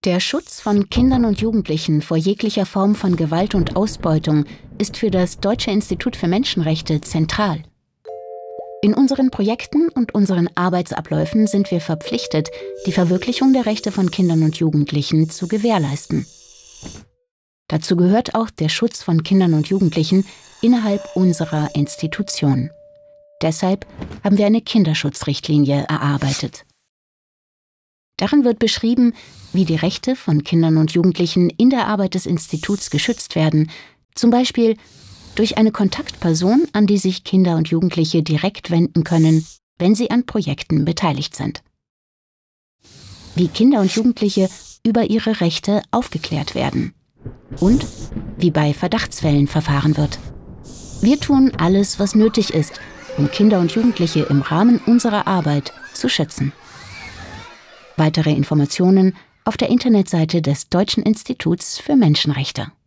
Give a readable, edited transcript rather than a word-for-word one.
Der Schutz von Kindern und Jugendlichen vor jeglicher Form von Gewalt und Ausbeutung ist für das Deutsche Institut für Menschenrechte zentral. In unseren Projekten und unseren Arbeitsabläufen sind wir verpflichtet, die Verwirklichung der Rechte von Kindern und Jugendlichen zu gewährleisten. Dazu gehört auch der Schutz von Kindern und Jugendlichen innerhalb unserer Institution. Deshalb haben wir eine Kinderschutzrichtlinie erarbeitet. Darin wird beschrieben, wie die Rechte von Kindern und Jugendlichen in der Arbeit des Instituts geschützt werden, zum Beispiel durch eine Kontaktperson, an die sich Kinder und Jugendliche direkt wenden können, wenn sie an Projekten beteiligt sind. Wie Kinder und Jugendliche über ihre Rechte aufgeklärt werden und wie bei Verdachtsfällen verfahren wird. Wir tun alles, was nötig ist, um Kinder und Jugendliche im Rahmen unserer Arbeit zu schützen. Weitere Informationen auf der Internetseite des Deutschen Instituts für Menschenrechte.